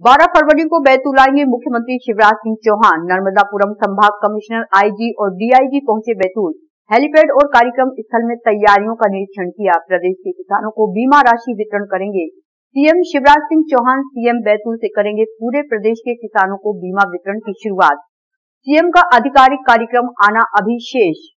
12 फरवरी को बैतूल आएंगे मुख्यमंत्री शिवराज सिंह चौहान। नर्मदापुरम संभाग कमिश्नर आईजी और डीआईजी पहुंचे बैतूल। हेलीपैड और कार्यक्रम स्थल में तैयारियों का निरीक्षण किया। प्रदेश के किसानों को बीमा राशि वितरण करेंगे सीएम शिवराज सिंह चौहान। सीएम बैतूल से करेंगे पूरे प्रदेश के किसानों को बीमा वितरण की शुरुआत। सीएम का आधिकारिक कार्यक्रम आना अभी शेष।